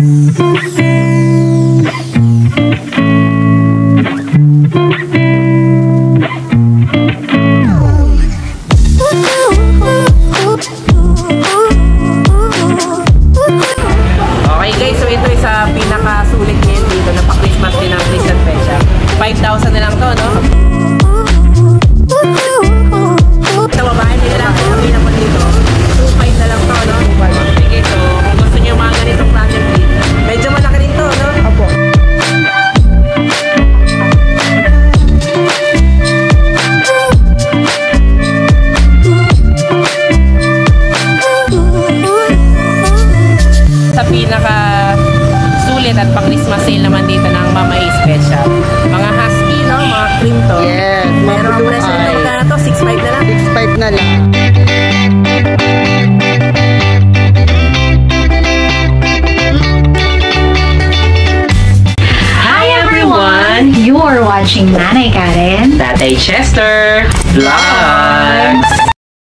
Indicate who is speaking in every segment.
Speaker 1: guys, so ito isa pinakasulit ngayon dito na pa-Christmas din ng Christian Pet Shop. 5,000 na lang to, no? Sa babae nila lang ang pinapon dito. 2,500 na lang to, no? Sige, so kung gusto nyo yung mga ganitong planted breed, medyo malaki rin to, no? Apo. Sa pinaka sulit at pang-Christmas sale naman dito ng Mama Ace Pet Shop. Mga husky, no? Mga cream to.
Speaker 2: Yes,
Speaker 1: pero ang presyo nito na to, 6,500 na lang.
Speaker 2: 6,500 na lang.
Speaker 3: Hi everyone! You're watching Nanay Karen,
Speaker 1: Tatay Chester Vlogs.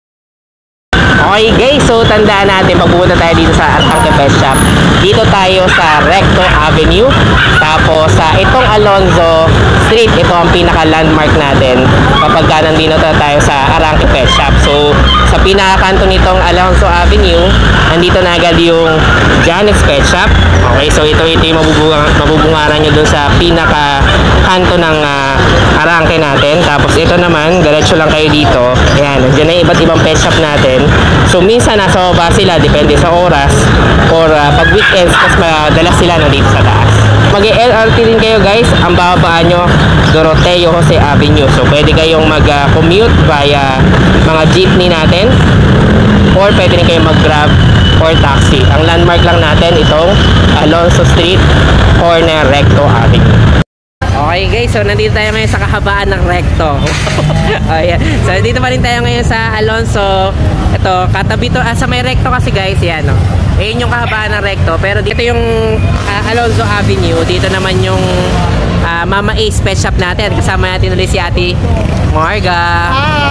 Speaker 1: Okay guys, so tandaan natin, pagpupunta tayo dito sa Arangke Pet Shop. Dito tayo sa Recto Avenue. Tapos sa itong Alonzo Street, ito ang pinaka-landmark natin kapag nandito tayo sa Arangke Pet Shop. So sa pinaka-kanto nitong Alonzo Avenue, nandito na agad yung Janex Pet Shop. Okay, so ito yung mabubungaran nyo dun sa pinaka-kanto ng Arangke natin. Tapos ito naman, diretso lang kayo dito. Ayan, nandiyan na yung iba't ibang pet shop natin. So minsan nasa baba sila, depende sa oras. Or pag weekends, mas madalas sila nandito sa taas. Mag-LRT din kayo guys, ang bababaan nyo Doroteo Jose Avenue. So pwede kayong mag-commute via mga jeepney natin. Or pwede rin kayong mag-grab or taxi. Ang landmark lang natin itong Alonzo Street, corner Recto Avenue. Okay guys, so nandito tayo ngayon sa kahabaan ng Recto. Ayan. So nandito pa rin tayo ngayon sa Alonzo. Ito, katabi to, sa may Recto kasi guys, yan no. Ayan yung kahabaan ng Recto. Pero dito yung Alonzo Avenue. Dito naman yung Mama Ace Pet Shop natin. Kasama natin ulit si Ate Marga.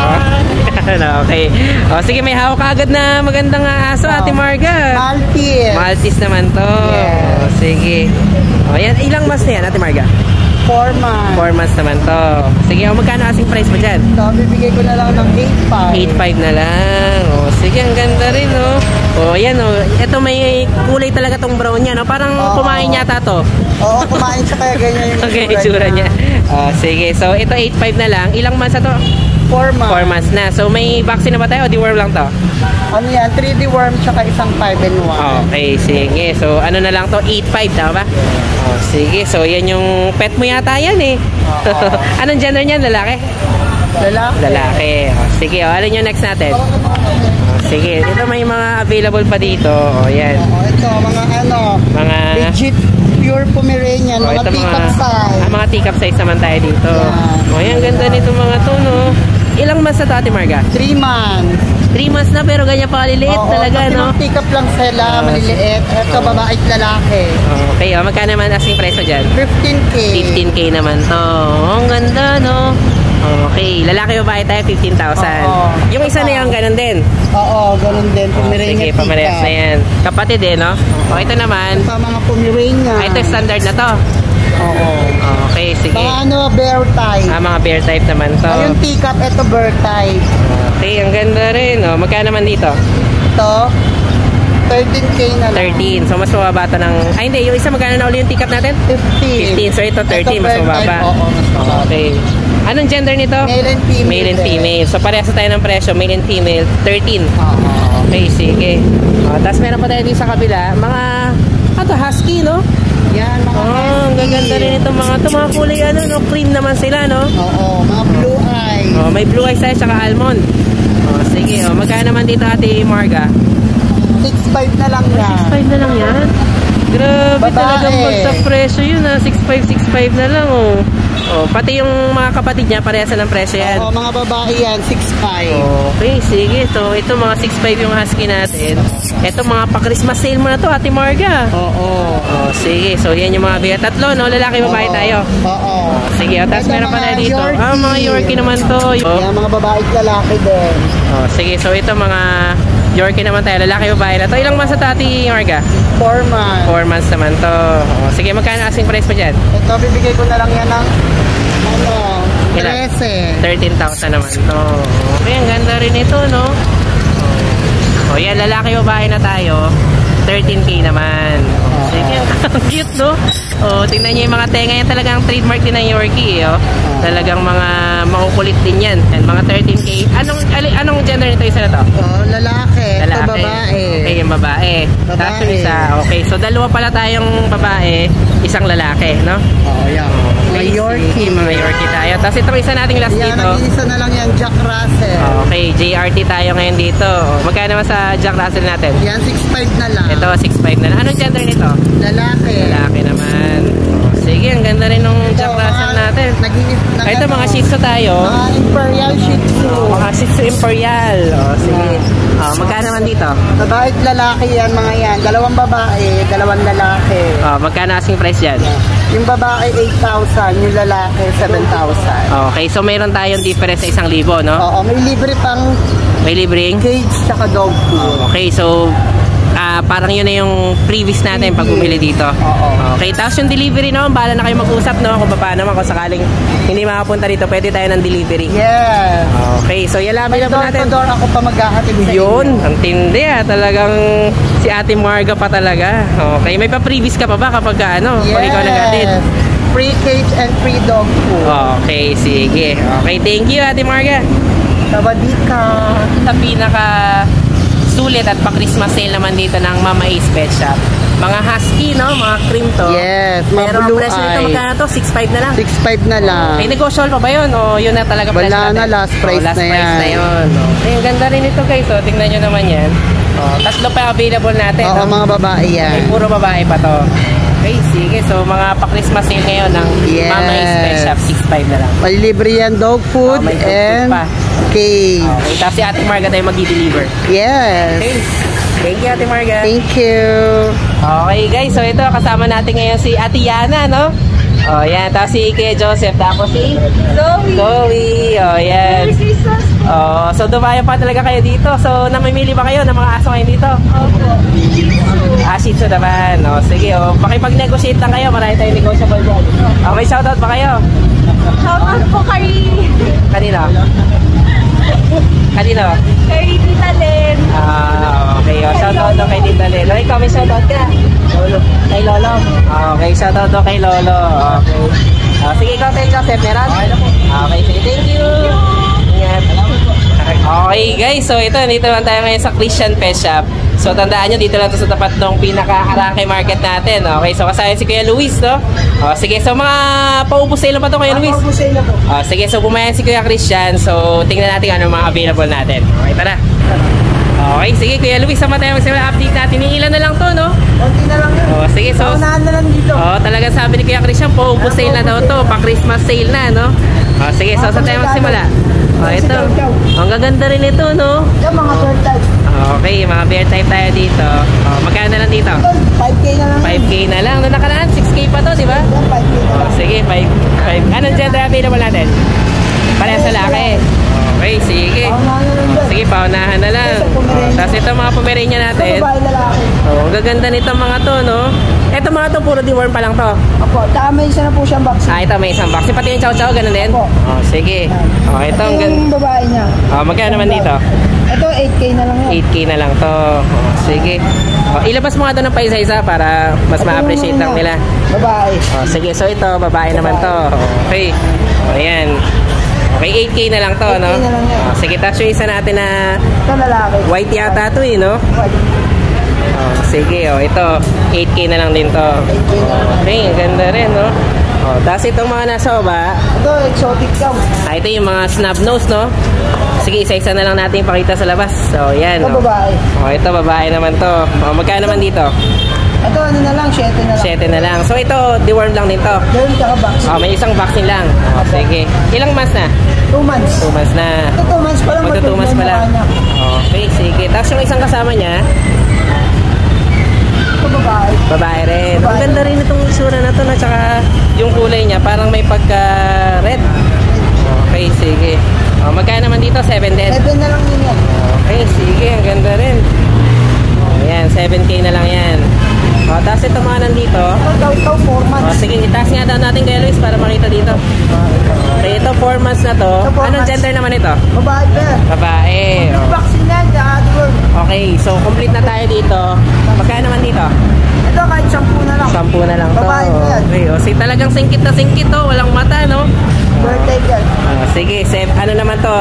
Speaker 1: Okay. O sige, may hawak agad na magandang aso, Ate Marga.
Speaker 2: Maltese.
Speaker 1: Maltese naman to. Yes. O, sige. O yan, ilang months na yan, Ate Marga?
Speaker 2: 4 months.
Speaker 1: 4 months naman to. Sige, magkano asking price mo dyan?
Speaker 2: So, bibigay ko na lang ng 8,500.
Speaker 1: 8,500 na lang. O, sige, ang ganda rin, no? O, yan, o. Ito may kulay talaga tong brown niya, no? Parang kumain yata to.
Speaker 2: Oo, kumain siya kaya ganyan yung
Speaker 1: okay, itsura niya. O, sige, so ito 8,500 na lang. Ilang months na to?
Speaker 2: 4 months.
Speaker 1: 4 months na. So, may vaccine na ba tayo o deworm lang to?
Speaker 2: Ano yan? 3D worm tsaka isang 5-in-1.
Speaker 1: Okay, sige. So, ano na lang to? 8,500, tama ba? Oh, sige. So, yan yung pet mo yata yan eh. Anong gender niyan? Lalaki?
Speaker 2: Lalaki.
Speaker 1: Lalaki. Oh, sige. Oh, ano yung next natin? Oh, sige. Ito may mga available pa dito. Oh, yan.
Speaker 2: Ito, mga legit pure Pomeranian. Mga teacup size.
Speaker 1: Mga teacup size naman tayo dito. Yeah. Oh, yan. Ganda nito mga to, no? Ilang months na to, Ate Marga?
Speaker 2: 3 months.
Speaker 1: 3 months na pero ganyan pa kaliliit talaga, no?
Speaker 2: Kasi teacup lang sila, maliliit. Ito, babae at lalaki.
Speaker 1: Okay, magkano naman asking price mo dyan?
Speaker 2: 15K.
Speaker 1: 15K naman to. Ang ganda, no? Okay, lalaki babae tayo, 15,000. Yung isa na yan, ganun din?
Speaker 2: Oo, ganun din. Pomeranian.
Speaker 1: Sige, pamarehas na yan. Kapatid eh, no? O, ito naman.
Speaker 2: Ito mga Pomeranian.
Speaker 1: Ito standard na to.
Speaker 2: Oo.
Speaker 1: Okay, sige.
Speaker 2: Mga bear type.
Speaker 1: Mga bear type naman to.
Speaker 2: Yung teacup, ito bear type.
Speaker 1: Okay, ang ganda rin, no? Magkano naman dito?
Speaker 2: Ito, 13K na lang.
Speaker 1: 13. So, mas mababa to ng... Ay, hindi. Yung isa, magkano na uli yung teacup natin?
Speaker 2: 15.
Speaker 1: 15. So, ito 13. Mas mababa.
Speaker 2: Oo, mas mababa.
Speaker 1: Okay. Anong gender nito?
Speaker 2: Male and female.
Speaker 1: Male and female. So, parehas tayo ng presyo. Male and female, 13. Okay, sige. Tapos, meron pa tayo dito sa kabila. Mga... husky, no?
Speaker 2: Yan, mga
Speaker 1: ang gaganda rin itong mga ito. Mga kulay, ano, no? Cream naman sila, no?
Speaker 2: Oo, mga blue eyes.
Speaker 1: May blue eyes tayo, saka almond. Sige, magkano naman dito, Ate Marga?
Speaker 2: 6,500 na lang yan.
Speaker 1: 6,500 na lang yan? Grabe,
Speaker 2: babae.
Speaker 1: Talagang bagsak presyo yun, 6,500 na lang, oh. Pati yung mga kapatid niya, parehas ng presyo yan.
Speaker 2: Oo, mga babae yan, 6,500.
Speaker 1: Okay, sige. So, ito mga 6,500 yung husky natin. Ito mga pa-Christmas sale mo na to, Ate Marga.
Speaker 2: Oo.
Speaker 1: Sige. So, yan yung mga biya. Tatlo, no? Lalaki, babae tayo.
Speaker 2: Oo.
Speaker 1: Sige. Tapos meron pa na dito. Mga Yorkie naman to.
Speaker 2: Yan, mga babae at lalaki din.
Speaker 1: Sige. So, ito mga Yorkie naman tayo. Lalaki babae na to. Ilang months na Ate Marga?
Speaker 2: 4 months.
Speaker 1: 4 months naman to. Sige, magkano asking price mo dyan?
Speaker 2: Ito, bibigay ko na lang yan ng 13.
Speaker 1: 13,000 naman to. Okay, ang ganda rin ito, no? Yan, lalaki babae na tayo. 13K naman. Sige, ang cute, no? Tingnan niyo yung mga tenga yan. Talagang trademark din ng Yorkie, Talagang mga makukulit din yan. And mga 13K. Anong gender nito isa na to?
Speaker 2: Lalaki. Ito
Speaker 1: Lalaki.
Speaker 2: babae.
Speaker 1: Okay, yung babae. Tapos yung isa. Okay, so dalawa pala tayong babae, isang lalaki, no?
Speaker 2: Yan. Mga Yorkie.
Speaker 1: Mga Yorkie tayo. Tapos itong isa nating last
Speaker 2: Yan,
Speaker 1: dito.
Speaker 2: nag-iisa na lang yan, Jack Russell.
Speaker 1: Okay, JRT tayo ngayon dito. Magkano naman sa Jack Russell natin?
Speaker 2: Yan, 6'5 na lang.
Speaker 1: Ito, 6'5 na lang. Anong gender nito?
Speaker 2: Lalaki.
Speaker 1: Lalaki naman. Sige, ang ganda rin ng Jack Russell natin. Ito, mga Shih Tzu tayo.
Speaker 2: Mga Imperial Shih Tzu.
Speaker 1: Mga Shih Tzu Imperial. Sige. Magkano naman dito?
Speaker 2: Babae at lalaki yan, mga yan. 2 babae, 2 lalaki.
Speaker 1: Magkano asking price dyan?
Speaker 2: Yung babae, 8,000. Yung lalaki, 7,000.
Speaker 1: Okay, so meron tayong difference sa 1,000, no?
Speaker 2: Oo, may libre pang
Speaker 1: May libreng?
Speaker 2: cage tsaka dog food.
Speaker 1: Okay, so parang yun na yung previous natin pag bumili dito.
Speaker 2: Oo.
Speaker 1: Okay, tapos yung delivery naman, bahala na kayo mag-usap, no? Kung paano naman, kung sakaling hindi makapunta dito, pwede tayo ng delivery.
Speaker 2: Yes.
Speaker 1: Okay, so yan lang
Speaker 2: May
Speaker 1: available natin.
Speaker 2: door ako pa maghahatid sa inyo.
Speaker 1: Yun, ang tindi talagang si Ate Marga pa talaga. Okay, may pa-previous ka pa ba kapag pag ikaw nag-atid?
Speaker 2: Free cage and free dog food.
Speaker 1: Okay, sige. Okay, thank you Ate Marga.
Speaker 2: Sawadika.
Speaker 1: Sa pinaka sulit at pa-Christmas sale naman dito ng Mama Ace Pet Shop. Mga husky, no? Mga cream to.
Speaker 2: Yes, mga
Speaker 1: pero ang
Speaker 2: blue
Speaker 1: presyo nito
Speaker 2: eye.
Speaker 1: magkano to? 6.5 na lang.
Speaker 2: 6'5 na lang.
Speaker 1: May negosyable pa ba yun? O yun na talaga presyo
Speaker 2: Wala
Speaker 1: natin?
Speaker 2: na, last price
Speaker 1: last
Speaker 2: na
Speaker 1: price
Speaker 2: yan.
Speaker 1: na yun. Okay, ang ganda rin ito guys. Tingnan nyo naman yan. Tatlo pa available natin.
Speaker 2: Oo, mga babae yan.
Speaker 1: Ay, puro babae pa to. Okay, sige. So, mga pa-Christmas sale ngayon ng Mama Ace Pet Shop, 6.5 na lang.
Speaker 2: Malilibre yan, dog food
Speaker 1: may dog food
Speaker 2: and
Speaker 1: pa.
Speaker 2: cage.
Speaker 1: Okay, tapos si Ate Marga tayo mag-deliver.
Speaker 2: Yes.
Speaker 1: Okay. Thank you, Ate Marga.
Speaker 2: Thank you.
Speaker 1: Okay, guys. So, ito, kasama natin ngayon si Ate Yana, no? Yan. Tapos si Kuya Joseph. Tapos si Zoe. Yan. So, dumayo pa talaga kayo dito. So, namimili ba kayo ng mga aso ngayon dito?
Speaker 3: Opo.
Speaker 1: Shih Tzu naman. Sige, makipag-negotiate lang kayo. Marami tayong negotiable dyan. May shoutout ba kayo?
Speaker 3: Shoutout po kay
Speaker 1: Kanino? Kanino?
Speaker 3: Tita Len.
Speaker 1: Okay. Shoutout daw kay Tita Len. Ikaw, may shoutout ka? Kay Lolo? Okay, shoutout daw kay Lolo. Okay. Sige, ikaw tayo, Joseph. Meron? Okay, sige. Thank you. Ingat. Okay, guys. So, dito lang tayo ngayon sa Christian Pet Shop. So, tandaan nyo, dito lang to sa tapat ng pinaka-Arangke market natin. Okay, so kasaya si Kuya Luis, no? Sige, so mga paubos sale pa to, Kuya Luis?
Speaker 2: Paubos sale po.
Speaker 1: Sige, so bumayan si Kuya Christian. So, tingnan natin ano mga available natin. Okay, tara. Okay, sige, Kuya Luis, sama tayo magsimula update natin. Ilan na lang to, no?
Speaker 2: Konti na lang yun.
Speaker 1: Sige, so...
Speaker 2: Paunahan na lang dito.
Speaker 1: Talaga sabi ni Kuya Christian, paubos sale na daw to. Pa-Christmas sale na, no? Sige, so saan tayo magsimula? Ito. Ang gaganda rin ito, no?
Speaker 2: Yung mga bird type.
Speaker 1: Okay, mga bear type tayo dito. Magkano na lang dito?
Speaker 2: 5K na lang.
Speaker 1: 5K na lang. Noong nakaraan, 6K pa to, di ba?
Speaker 2: 5K na lang.
Speaker 1: Sige, 5. Anong gender available natin? Parehas sa laki. Okay, sige.
Speaker 2: Paunahan na lang dyan.
Speaker 1: Sige, paunahan na lang. Tapos ito mga Pomeranian natin.
Speaker 2: Babae lalaki.
Speaker 1: Ang gaganda nito mga to, no? Ito mga to, puro deworm pa lang to.
Speaker 2: Opo, may isa na po siyang vaccine.
Speaker 1: Ito may isang box. Pati yung chow-chow, ganun din?
Speaker 2: Opo.
Speaker 1: Sige. Ito ang ganda.
Speaker 2: Yung babae niya.
Speaker 1: Magkano naman dito?
Speaker 2: Ito, 8K na lang yan.
Speaker 1: 8K na lang to. Sige. Ilabas mo nga doon ng paisa-isa para mas ma-appreciate lang nila.
Speaker 2: Babae.
Speaker 1: Sige, so ito, babae naman to. Okay. Ayan. Okay, 8K na lang to,
Speaker 2: 8K
Speaker 1: no?
Speaker 2: na lang yan.
Speaker 1: Sige, tapos yung isa natin na
Speaker 2: Ito lalaki.
Speaker 1: white yata to, no? Sige, ito, 8K na lang din to.
Speaker 2: 8K na lang.
Speaker 1: Okay, ang ganda rin, no? Tapos itong mga nasa baba,
Speaker 2: Ito, exotic daw.
Speaker 1: ito yung mga snub nose, no? Sige, isa-isa na lang natin ipakita sa labas. So, yan.
Speaker 2: Ito, babae.
Speaker 1: Ito, babae naman to. Magkano naman dito?
Speaker 2: Ito, ano na lang, 7 na lang.
Speaker 1: 7 na lang. So, ito, deworm lang din to.
Speaker 2: Meron ka vaccine.
Speaker 1: May isang vaccine lang. Sige. Ilang months na?
Speaker 2: 2 months.
Speaker 1: 2 months na.
Speaker 2: Ito, 2 months pa lang.
Speaker 1: Magto 2 months pa lang. Okay, sige. Tapos yung isang kasama niya,
Speaker 2: Ito, babae.
Speaker 1: babae rin. Ang ganda rin itong isura na to, na tsaka yung kulay niya, parang may pagka-red. Okay, sige. Oh, magkano naman dito? 7 din.
Speaker 2: 7 na lang yun yan.
Speaker 1: Okay, sige. Ang ganda rin. Ayan, 7K na lang yan. O, tapos ito mga nandito.
Speaker 2: Ito, 4 months.
Speaker 1: O, sige, itaas nga daw natin kay Luis para makita dito. Okay, ito 4 months na to.
Speaker 2: Ito, 4
Speaker 1: Anong
Speaker 2: months.
Speaker 1: gender naman ito?
Speaker 2: Babae pa.
Speaker 1: Babae. O.
Speaker 2: Vaccine na, Adward.
Speaker 1: Okay, so complete na tayo dito. Magkano naman dito?
Speaker 2: Ito, kahit 10 na lang.
Speaker 1: 10 na lang to.
Speaker 2: Babae pa yan.
Speaker 1: Okay, o, sige, talagang singkit na singkit to. Walang mata, no?
Speaker 2: Birthday yan.
Speaker 1: Sige, ano naman to?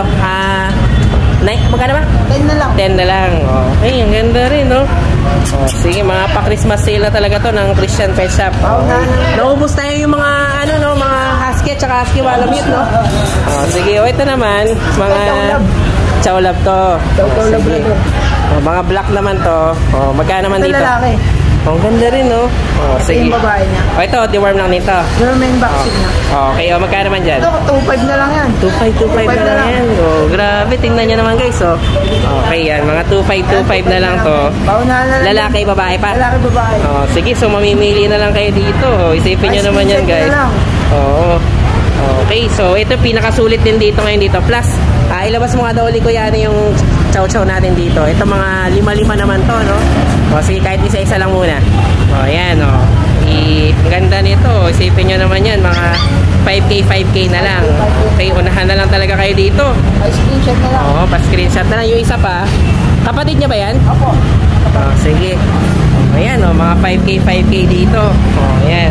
Speaker 1: Magkano ba?
Speaker 2: 10 na lang.
Speaker 1: 10 na lang. Okay, ang ganda rin, no? Sige, mga pa-Christmas sale na talaga to ng Christian Pet Shop. Naubos tayo yung mga, mga husky at saka husky walamute, no? Sige, ito naman, mga chow lab to. Sige. Mga black naman to. Magkano naman dito?
Speaker 2: Ito lalaki.
Speaker 1: Ang ganda rin, no? Sige.
Speaker 2: Yung babae niya.
Speaker 1: Ito, deworm lang nito.
Speaker 2: German vaccine na.
Speaker 1: Okay, magkano naman dyan?
Speaker 2: Ito, 2.5 na lang yan.
Speaker 1: 2.5 na lang yan. Grabe, tingnan nyo naman guys. Okay yan, mga 2.5 na lang to.
Speaker 2: Paunahan na lang.
Speaker 1: Lalaki, babae pa?
Speaker 2: Lalaki, babae.
Speaker 1: Sige, so mamimili na lang kayo dito. Isipin nyo naman yan guys. Oo. Okay, so ito pinakasulit din dito ngayon dito. Plus, ilabas mo nga daw ulit kuya yung chow-chow natin dito. Ito mga 5-5 naman to, no? Sige, kahit isa-isa lang muna. Yan, ang ganda nito. Isipin nyo naman yan, mga 5K na lang. Okay, unahan na lang talaga kayo dito.
Speaker 2: Pa-screenshot na lang.
Speaker 1: Pa-screenshot na lang. Yung isa pa, kapatid niya ba yan?
Speaker 2: Opo.
Speaker 1: Sige. Ayan, mga 5K dito. Ayan.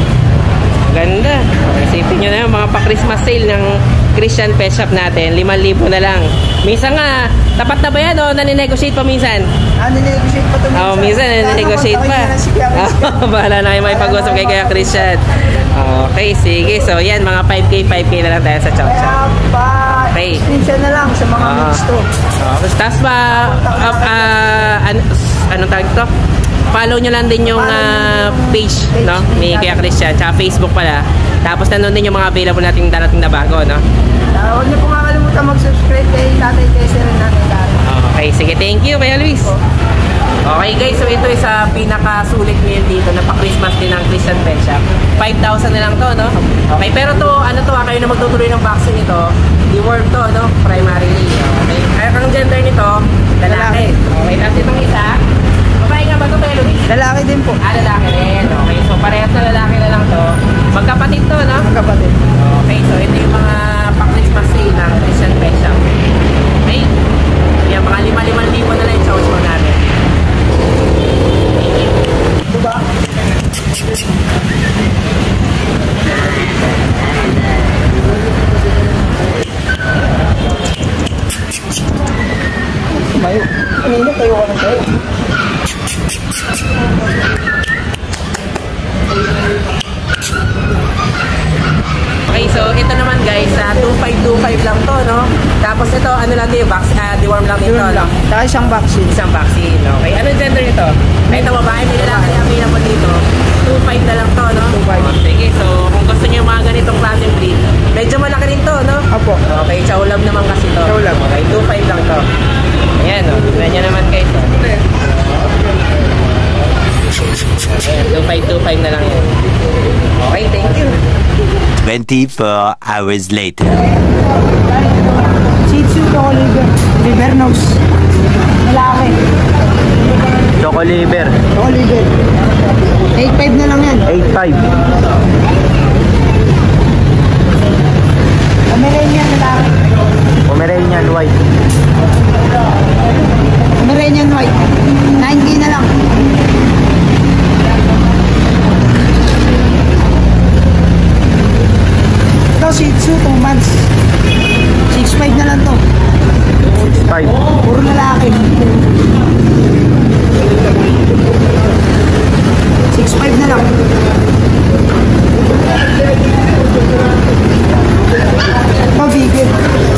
Speaker 1: Ganda. Isipin nyo na yun, mga pa-Christmas sale ng Christian Pet Shop natin. 5,000 na lang. Minsan nga, tapat na ba yan o naninegotiate pa minsan?
Speaker 2: Naninegotiate pa ito minsan.
Speaker 1: Minsan naninegotiate pa. Bahala na kayo may pag-usap kay Kuya Christian. Okay, sige. So yan, mga 5K na lang tayo sa chow chow. Okay.
Speaker 2: Screenshot na lang sa mga gusto.
Speaker 1: Tapos ba, anong tawag ito? Follow nyo lang din yung page, no? Ni Kuya Christian. Tsaka Facebook pala. Tapos nandun din yung mga available nating darating na bago, no?
Speaker 2: Huwag niyo po makalimutan mag-subscribe kay Tatay Kessler and Nanay Karen.
Speaker 1: Okay, sige. Thank you, Kuya Luis. Okay guys, so ito isa pinakasulit meal dito na pa-Christmas din ng Christian Pet Shop. 5,000 na lang to, no? Okay, pero to, kayo na magtutuloy ng vaccine nito, deworm to, no? Primarily. Okay. Ang gender nito, lalaki. Okay, tapos itong isa, babae nga ba ito, Kuya Luis?
Speaker 2: Lalaki din po.
Speaker 1: Lalaki rin. Okay, so parehas na lalaki na lang to. Magkapatid to, no?
Speaker 2: Magkapatid.
Speaker 1: Okay, so ito yung mga pa-Christmas sale ng Christian Pet Shop. Okay? Yan, mga 5,000 na lang yung chow-chow natin.
Speaker 2: Diba? Tumayo. Kanina tayo ka ng tayo.
Speaker 1: Okay, so ito naman guys, 2525 lang to, no? Tapos ito, lang din yung deworm lang dito.
Speaker 2: Deworm lang. Saka isang vaccine.
Speaker 1: Isang vaccine, okay. Anong gender nito? Ito, babae, may lalaki na available dito. 25 na lang to, no?
Speaker 2: 25.
Speaker 1: Sige, so kung gusto niyo yung mga ganitong klaseng breed, medyo malaki rin to, no?
Speaker 2: Apo.
Speaker 1: Okay, chow lab naman kasi to.
Speaker 2: Chow lab.
Speaker 1: Okay, 25 lang to. Ayan, no? Tignan nyo naman guys. Ayan, 2525 na lang yan. Okay, thank you.
Speaker 4: 24 hours later.
Speaker 2: Shih Tzu, Choco Liver. Liver nose. Malaki.
Speaker 1: Choco liver.
Speaker 2: Choco Liver. 8.5 na lang yan.
Speaker 1: 8.5.
Speaker 2: Pomeranian lalaki.
Speaker 1: Pomeranian white.
Speaker 2: Pomeranian white. 9K na lang. Ito Shih Tzu, 2 months. 6.5 na lang to.
Speaker 1: 5.
Speaker 2: Puro lalaki. 6.5 na lang. Ito bigit.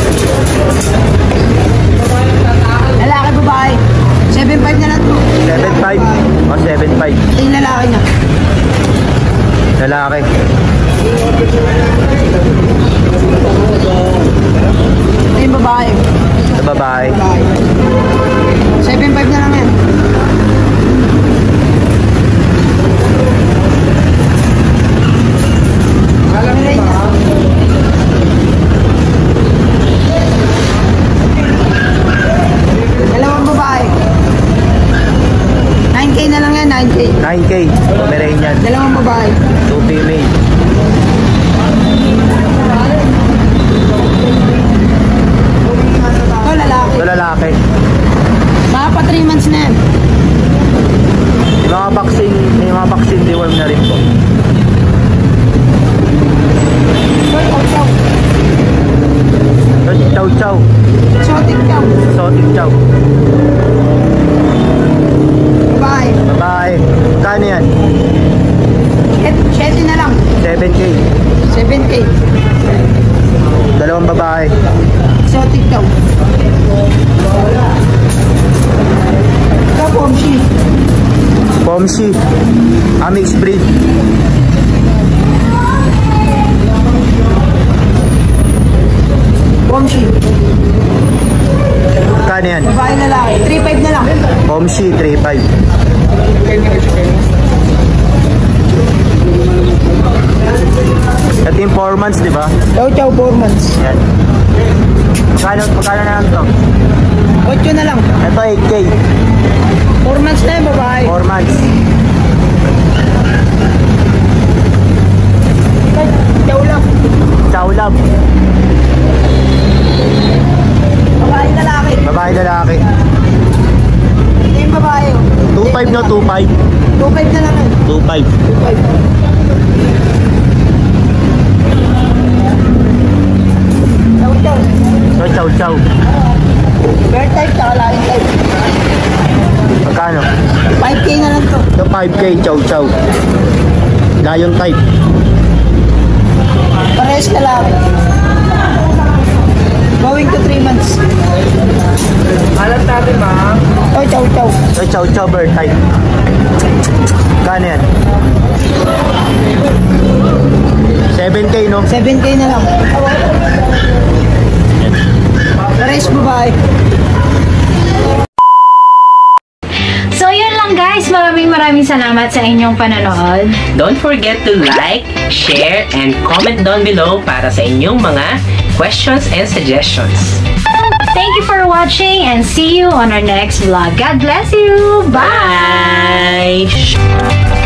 Speaker 2: Lalaki, babae. 7.5 na lang to.
Speaker 1: 7.5 o 7.5.
Speaker 2: Ito yung lalaki niya.
Speaker 1: Lalaki.
Speaker 2: Ito yung babae.
Speaker 1: Sa babae.
Speaker 2: Babae. 7.5 na lang yan. babae.
Speaker 1: 2 female.
Speaker 2: Ito, lalaki.
Speaker 1: Ito lalaki.
Speaker 2: Mga pa 3 months na yan.
Speaker 1: May mga vaccine deworm na rin po.
Speaker 2: Ito, chow, chow.
Speaker 1: Chow chow.
Speaker 2: Exotic chow.
Speaker 1: Exotic chow.
Speaker 2: Babae.
Speaker 1: Babae. Kano yan?
Speaker 2: 7 na lang.
Speaker 1: 7K.
Speaker 2: 7K.
Speaker 1: Dalawang babae.
Speaker 2: Exotic chow. Ito, Pomshi.
Speaker 1: Pomshi. Mixed breed.
Speaker 2: Pomshi.
Speaker 1: Kano yan?
Speaker 2: Babae lalaki. 3.5 na lang.
Speaker 1: Pomshi, 3.5. Ito yung 4 months, di ba?
Speaker 2: Chow chow 4 months.
Speaker 1: Yan. Magkano na lang to?
Speaker 2: 8 na lang.
Speaker 1: Ito 8K.
Speaker 2: 4 months na yan, babae.
Speaker 1: 4 months.
Speaker 2: Chow lang.
Speaker 1: Chow lab.
Speaker 2: Babae lalaki.
Speaker 1: Babae lalaki.
Speaker 2: Ito yung babae.
Speaker 1: 2.5 no, 2.5.
Speaker 2: 2.5 na lang yan.
Speaker 1: 2.5.
Speaker 2: 2.5. Chow chow.
Speaker 1: So, chow chow.
Speaker 2: Bear type, saka laking type.
Speaker 1: Magkano?
Speaker 2: 5K na lang to.
Speaker 1: Ito 5K, chow chow. Lion type.
Speaker 2: Parehas lalaki. Going to 3 months. Alam natin, ma'am. Oh, chow chow.
Speaker 1: So, chow chow bird type. Magkano yan? 7K no?
Speaker 2: 7K na lang. Parehas babae.
Speaker 3: So yun lang guys, maraming salamat sa inyong panonood.
Speaker 1: Don't forget to like, share, and comment down below para sa inyong mga questions and suggestions.
Speaker 3: Thank you for watching and see you on our next vlog. God bless you! Bye!
Speaker 1: Bye!